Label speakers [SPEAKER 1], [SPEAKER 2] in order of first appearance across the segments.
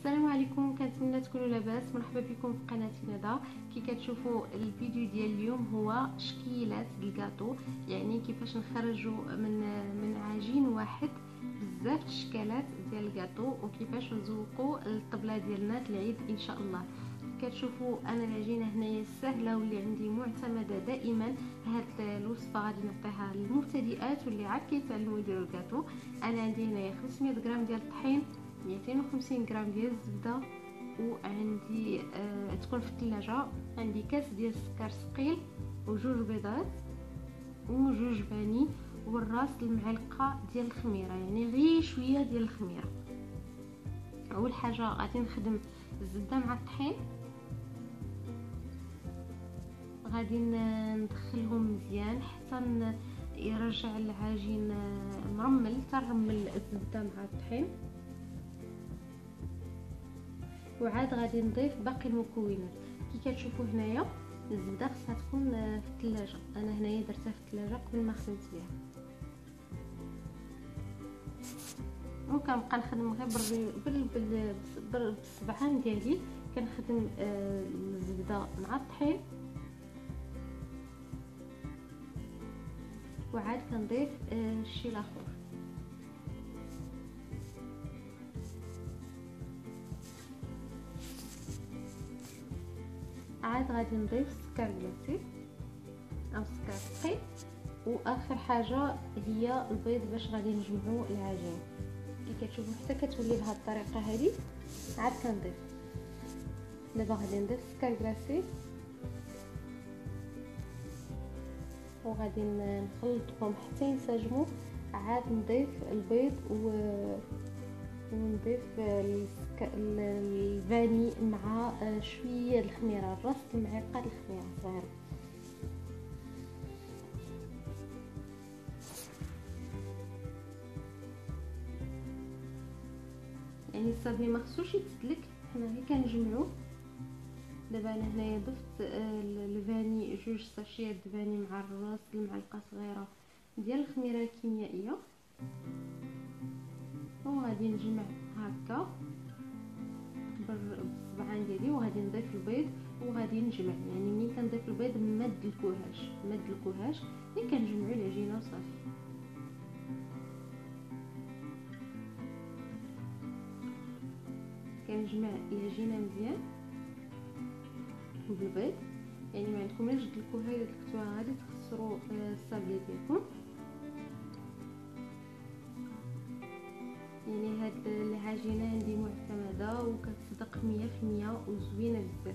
[SPEAKER 1] السلام عليكم، كنتمنى تكونوا لاباس. مرحبا بكم في قناه ندى. كي كتشوفوا الفيديو ديال اليوم هو تشكيلات الكاطو، يعني كيفاش نخرجوا من عجين واحد بزاف الاشكالات ديال الكاطو وكيفاش نزوقوا الطبله ديالنا العيد ان شاء الله. كتشوفوا انا العجينه هنايا سهله واللي عندي معتمده دائما. هاد الوصفه غادي نعطيها للمبتدئات واللي عاد كيتعلموا يديروا الكاطو. انا عندي هنايا 500 غرام ديال الطحين، 250 غرام ديال الزبده، وعندي تكون في الثلاجه. عندي كاس ديال السكر ثقيل وجوج بيضات وجوج فاني والراس المعلقه ديال الخميره، يعني غير شويه ديال الخميره. اول حاجه غادي نخدم الزبده مع الطحين، غادي ندخلهم مزيان حتى يرجع العجين مرمل، ترمل الزبده مع الطحين. وعاد غادي نضيف باقي المكونات. كي كتشوفوا هنايا الزبده خصها تكون في الثلاجه، انا هنايا درتها في الثلاجه قبل ما خدمت بها. وكنبقى نخدم غير بالسبعان ديالي، كنخدم الزبده مع الطحين، وعاد كنضيف الشي الاخر. عاد غادي نضيف سكر كلاصي او سكر ثقيل، واخر حاجه هي البيض باش غادي نجمعوا العجين. كي كتشوفوا حتى كتولي بهذه الطريقه هذه. عاد كنضيف دابا غادي نضيف سكر كلاصي وغادي نخلطهم حتى ينسجموا. عاد نضيف البيض ونضيف الفاني مع شويه الخميره، راس المعلقه الخميره صغيره. يعني الصافي ما خصوش يتسلك، حنا غير كنجمعوه. دابا انا هنايا ضفت الفاني، جوج ساشيات فاني مع الراس المعلقه صغيره ديال الخميره الكيميائيه، وغادي نجمع هكا بالصبعان ديالي، وغادي نضيف البيض وغادي نجمع. يعني ملي كنضيف البيض مد الكوهاش ملي كنجمعوا العجينه وصافي. كنجمع العجينه مزيان بالبيض، يعني ما عندكم لا جد الكوهاج اللي درتوها غادي تخسروا الصابيه ديالكم. يعني هاد العجينه عندي معتمده وكتصدق 100% وزوينه بزاف.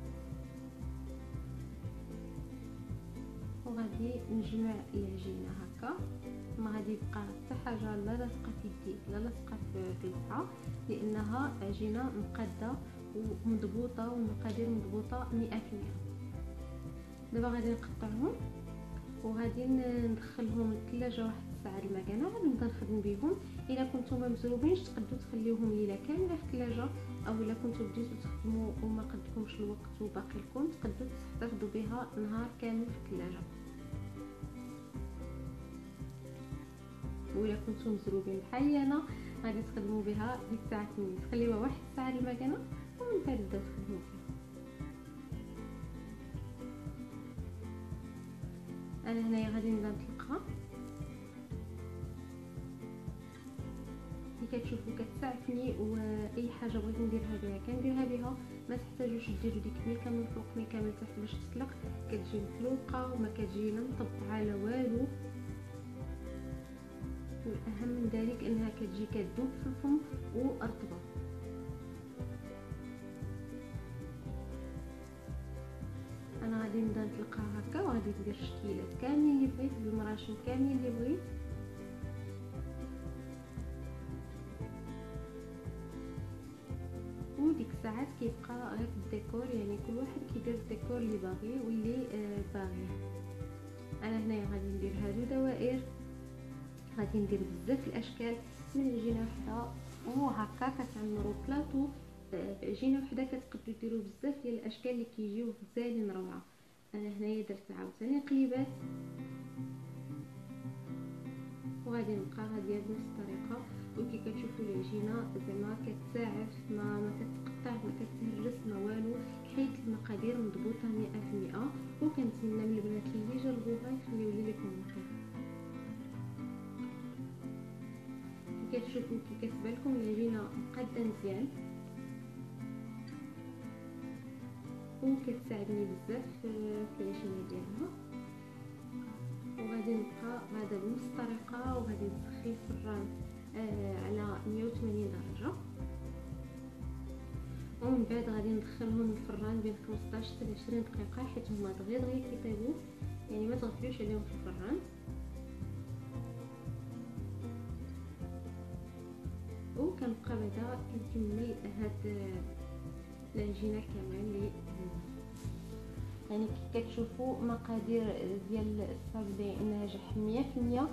[SPEAKER 1] وغادي نجمع العجينه هكا، ما غادي يبقى حتى حاجه لا لاصقه في يدي لا لاصقه في البقعه، لانها عجينه مقاده ومضبوطه والمقادير مضبوطه 100%. دابا غادي نقطعهم وغادي ندخلهم للثلاجه واحد الساعه المكانه، غادي نبدا نخدم بهم. الا كنتم مزروبينش تقدروا تخليوهم ليله كامله في الثلاجه، او الا كنتو بديتو تخدموا وما قدكمش الوقت وباقي لكم تقدروا تحتفظوا بها نهار كامل في الثلاجه. وإلا كنتم مزروبين بحالي انا غادي تخدموا بها ديك الساعه 8، تخليوها واحد الساعه المكانه ومن بعد تبداو تخدموا بها. انا هنايا غادي نبدا نطلقها. كي كتشوفوا كتسعفني، واي حاجه بغيت نديرها بها كنديرها بها. ما تحتاجوش ديروا ديك ميكه من فوق ميكه من تحت باش تطلق، كتجي مفلوقه وما كتجي لا مطبعه لا والو. والاهم من ذلك انها كتجي كتذوب في الفم ورطبه. انا غادي نبدا نطلقها هكا، وغادي ندير الشكيلات كاملين اللي بغيت بالمراشم كاملين اللي بغيت. وديك الساعات كيبقى غير الديكور، يعني كل واحد كيدير الديكور اللي باغي واللي باغي. انا هنايا غادي ندير هادو دوائر، غادي ندير بزاف الاشكال من عجينه وحده، وهكا كتعمروا بلاطو بعجينه وحده كتقدروا ديروا بزاف ديال الاشكال اللي كيجيو غزالين روعه. انا هنايا درت عاوتاني قليبات، وغادي نبقى غاديه بنفس الطريقه. وكي كتشوفوا العجينه زعما كتساعد ما كتقطع ما كتهرس ما والو، حيت المقادير مضبوطه 100%. وكنتمنى من البنات اللي يجربوها يخليو لي كومونتير. كي كتشوفوا كي كتبان لكم العجينه مقاده مزيان وكتساعدني بزاف في العجينه ديالها. وغادي نبقى غادا بنفس الطريقه وغادي نسخن الفران على 180 درجه، ومن بعد غادي ندخلهم الفران بين 15 حتى 20 دقيقه، حيت هما دغيا كيطيبوا، يعني ما تغفلوش عليهم في الفران. وكنبقى بعدا كنكمل هاد العجينه كامله اللي يعني كي كتشوفوا مقادير ديال الصابلي ناجح 100%،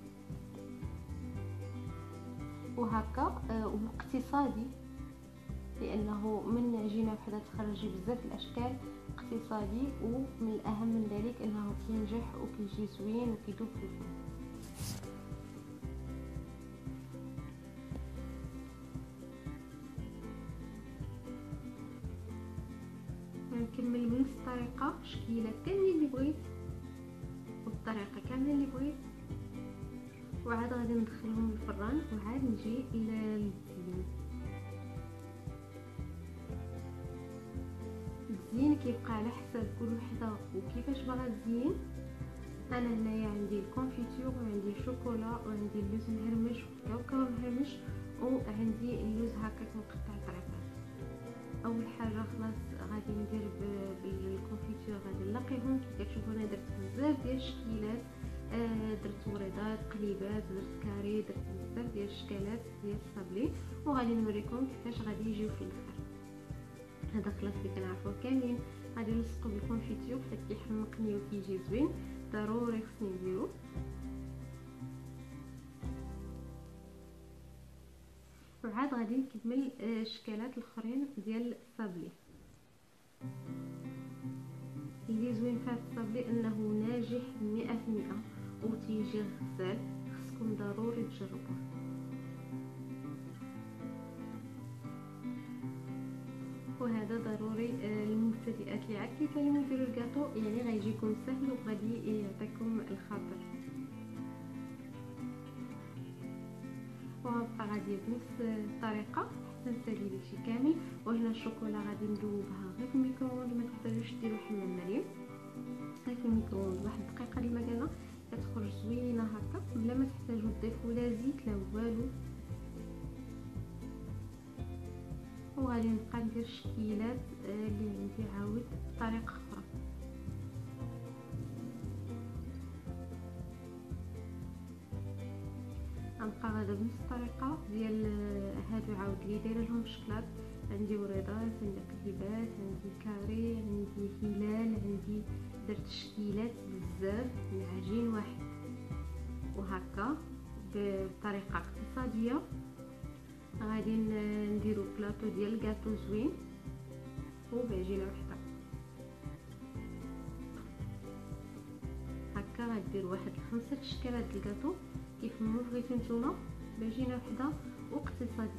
[SPEAKER 1] وهكا واقتصادي، لانه من عجينه وحده تخرجي بزاف الاشكال، اقتصادي، ومن الاهم من ذلك انه كينجح وكيجي زوين وكيدوب في الفم. نكمل بنفس الطريقه شكيلات كاملين اللي بغيت والطريقه كامله اللي بغيت، وعاد غادي ندخلهم الفران وعاد نجي للتزيين. التزيين كيبقى على حساب كل وحده وكيفاش باغا تزين. انا هنايا عندي الكونفيتور وعندي الشوكولا وعندي اللوز مهرمش والكاوكاو مهرمش وعندي اللوز هكاك مقطع طريقات. اول حاجه خلاص غادي ندير بالكونفيتور، غادي نلقيهم. كي كتشوفوا انا درت بزاف ديال الشكيلات، درت وريضات، قليبات، درت كاري، درت بزاف ديال الشكالات ديال الصابلي، وغادي نوريكم كيفاش غادي يجيو في الاخر. هذا خلاص اللي كنعرفوه كاملين. غادي نلصقو بالكونفيتور حتى كيحمقني وكيجي زوين، ضروري خصني نديرو. وعاد غادي نكمل الشكالات الاخرين ديال الصابلي. اللي زوين في هذا الصابلي انه ناجح 100% وتيجي غزال، خصكم ضروري تجربوه. وهذا ضروري للمبتدئات اللي عاد كيتعلموا يديروا الكاطو، يعني غيجيكم سهل وغادي يعطيكم الخاطر. وغنبقى غادي بنفس الطريقه حتى نسالي داكشي كامل. وهنا الشوكولا غادي ندوبها غير في الميكرووند، ما تحتاجوش ديروا حمام مريم، غير في الميكرووند واحد الدقيقه اللي ما كاينه كتخرج زوينه هكا بلا ما تحتاجوا تضيفوا لا زيت لا والو. وغادي نبقى ندير الشكيلات اللي عندي عاود بطريقه اخرى. غنبقى غادا بنفس الطريقه ديال هادو عاود اللي دايره لهم الشكلاط. عندي وريضات، عندي قليبات، عندي كاري، عندي هلال، عندي درت شكيلات بزاف من عجين واحد، وهكا بطريقه اقتصاديه غادي نديرو بلاطو ديال الكاطو زوين وبعجينه وحده. هكا غدير واحد 5 اشكالات ديال الكاطو كيف ما بغيتو نتوما، بعجينه وحده واقتصادي.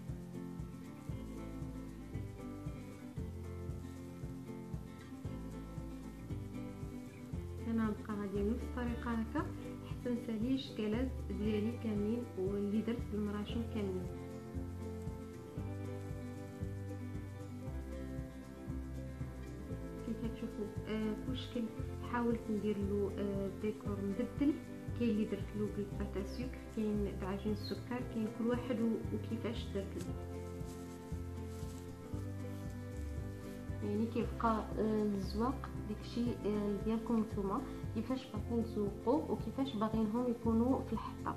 [SPEAKER 1] انا نبقى غادي بنفس الطريقه هكا حتى نسالي الشكالات ديالي كاملين واللي درت بالمراشم كاملين. كيف كتشوفوا كل شكل حاولت ندير له ديكور مبدل. كاين اللي درت له بالباتا سكر، كاين بعجين السكر، كاين كل واحد وكيفاش درت له، يعني كيبقى الزواق داكشي ديالكم نتوما، كيفاش باغيين تزوقوا وكيفاش باغينهم يكونوا في الحطه.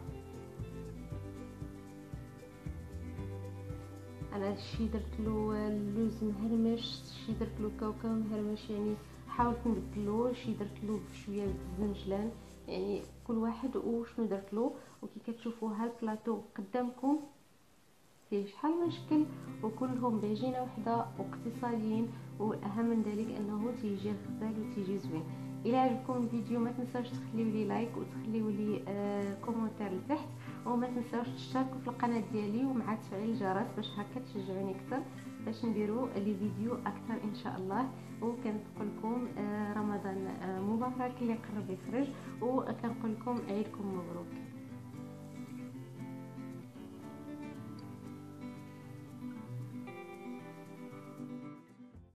[SPEAKER 1] انا هادشي درت له اللوز مهرمش، شي درت له كاوكاو مهرمش، يعني حاولت نبدلو، شي درت له بشويه الزنجلان، يعني كل واحد وشنو درت له. وكي كتشوفوا ها البلاطو قدامكم فيه شحال من شكل وكلهم بعجينه وحده واقتصاديين، والاهم من ذلك انه تيجي غزال وتيجي زوين. الى عجبكم الفيديو ما تنساوش تخليو لي لايك وتخليو لي كومونتير لتحت، وما تنساوش تشتركوا في القناه ديالي ومع تفعيل الجرس باش هكا تشجعوني اكثر باش نديروا لي فيديو اكثر ان شاء الله. وكنقول لكم رمضان مبارك اللي قرب يخرج، وكنقول لكم عيدكم مبروك.